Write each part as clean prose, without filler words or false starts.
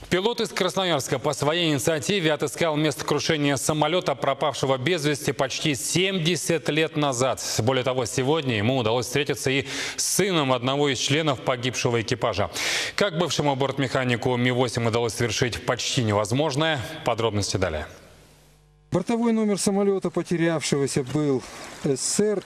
Пилот из Красноярска по своей инициативе отыскал место крушения самолета, пропавшего без вести почти 70 лет назад. Более того, сегодня ему удалось встретиться и с сыном одного из членов погибшего экипажа. Как бывшему бортмеханику Ми-8 удалось совершить почти невозможное, подробности далее. Бортовой номер самолета потерявшегося был СССР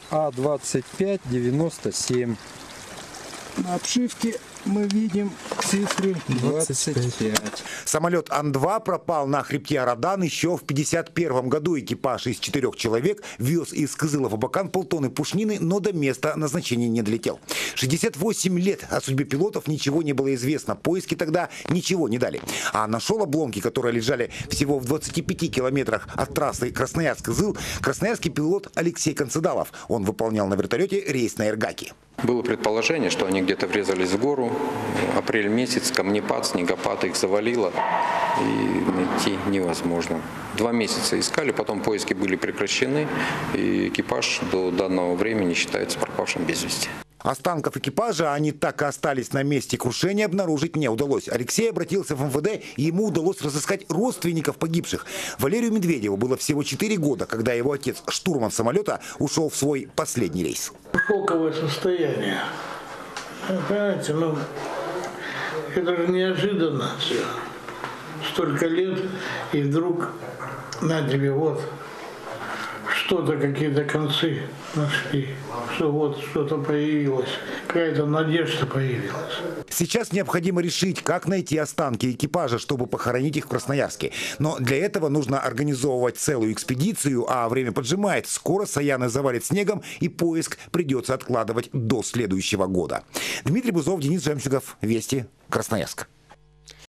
А-2597. На обшивке мы видим цифры 25. Самолет Ан-2 пропал на хребте Арадан еще в 1951 году. Экипаж из 4 человек вез из Кызылов-Абакан полтонны пушнины, но до места назначения не долетел. 68 лет о судьбе пилотов ничего не было известно. Поиски тогда ничего не дали. А нашел обломки, которые лежали всего в 25 километрах от трассы Красноярск-Кызыл, красноярский пилот Алексей Концедалов. Он выполнял на вертолете рейс на Эргаки. Было предположение, что они где-то врезались в гору. Апрель месяц, камнепад, снегопад, их завалило. И найти невозможно. 2 месяца искали, потом поиски были прекращены. И экипаж до данного времени считается пропавшим без вести. Останков экипажа, они так и остались на месте крушения, обнаружить не удалось. Алексей обратился в МВД, и ему удалось разыскать родственников погибших. Валерию Медведеву было всего 4 года, когда его отец, штурман самолета, ушел в свой последний рейс. Шоковое состояние. Понимаете, это же неожиданно все. Столько лет, и вдруг на тебе вот что-то, какие-то концы нашли, что вот что-то появилось, какая-то надежда появилась. Сейчас необходимо решить, как найти останки экипажа, чтобы похоронить их в Красноярске. Но для этого нужно организовывать целую экспедицию, а время поджимает. Скоро Саяны завалит снегом, и поиск придется откладывать до следующего года. Дмитрий Бузов, Денис Жемчугов, Вести, Красноярск.